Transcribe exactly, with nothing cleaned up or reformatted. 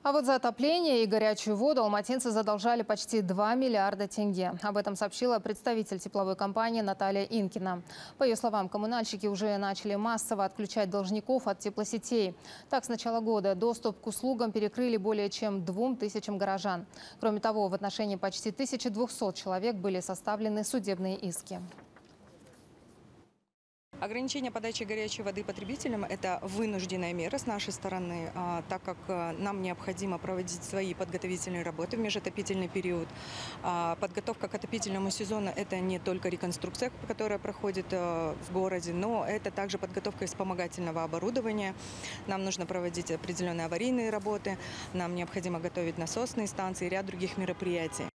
А вот за отопление и горячую воду алматинцы задолжали почти два миллиарда тенге. Об этом сообщила представитель тепловой компании Наталья Инкина. По ее словам, коммунальщики уже начали массово отключать должников от теплосетей. Так, с начала года доступ к услугам перекрыли более чем двум тысячам горожан. Кроме того, в отношении почти тысячи двухсот человек были составлены судебные иски. Ограничение подачи горячей воды потребителям – это вынужденная мера с нашей стороны, так как нам необходимо проводить свои подготовительные работы в межотопительный период. Подготовка к отопительному сезону – это не только реконструкция, которая проходит в городе, но это также подготовка вспомогательного оборудования. Нам нужно проводить определенные аварийные работы, нам необходимо готовить насосные станции и ряд других мероприятий.